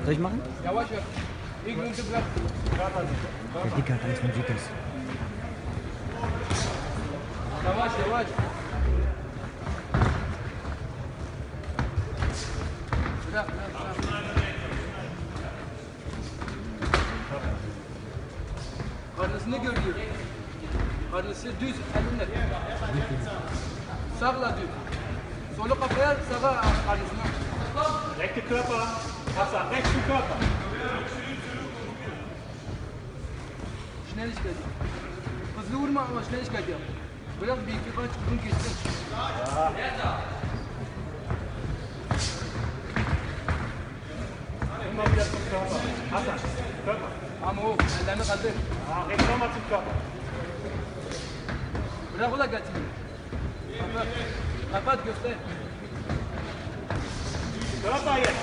Soll ich machen? Ja, warte. Irgendwo bleibt. Der Dicker hat Angst mit Jitters. Yavaş yavaş. Bırak. Karnısını görüyor. Karnısı düz elinde. Sağla düz. Solu kafaya sağa karnısına. Rechte Körper, Hasan, rechten Körper. Schnell işgal. Hızlı vurma ama schnell işgal yap. Bırak bir iki kaç bunu geçsin. Immer wieder zum Körper. Hasan, Körper. Ama o ellerini kaldır. Rechts nochmal zum Körper. Bırak ola gelsin. Kapat. Kapat göster. Körper jetzt.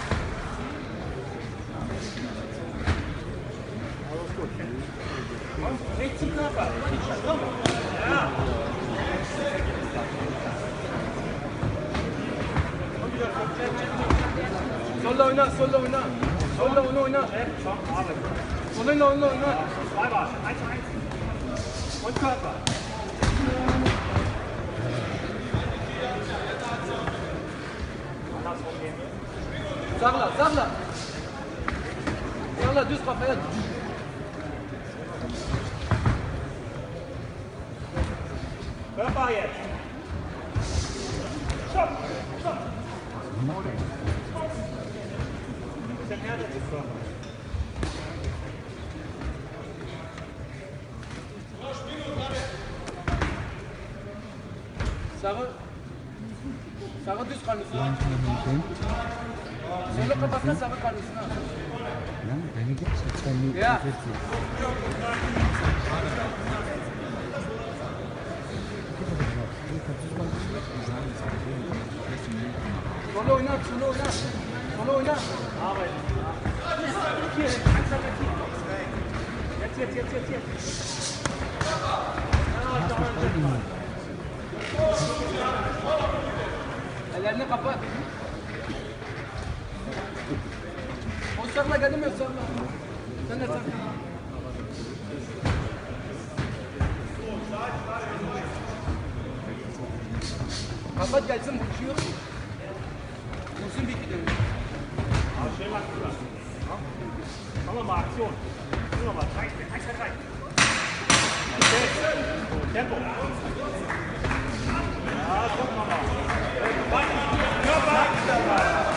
Alles gut. Und rechts zum Körper. Komm. Ja. Solla oyna, solla oyna. Solla onu oyna. Soluyla oyna oyna. Zwei war. 1-1. Und Körper. Andersrum gehen. Sağla, sağla. Sağla düz kafaya. Körper jetzt. Stopp. Stopp. Bisschen härter zum Körper. Sağa düz karnısına. Solu kapatma sağa karnısına. Nein, deine gibt es jetzt 2 Minuten Ja. 40. Solu oyna, solu oyna. Solu oyna. Arbeit. Hier, jetzt. Ellerini kapat. O sakla geldim ya sakla. Sen de sakla. Kapat gelsin vuruşuyor. Vursun bir iki dönüş. Schön mal drüber. Machen wir mal Aktion. Tun wir mal. 3. Okay. Tempo. Ja, gucken wir mal. Körper.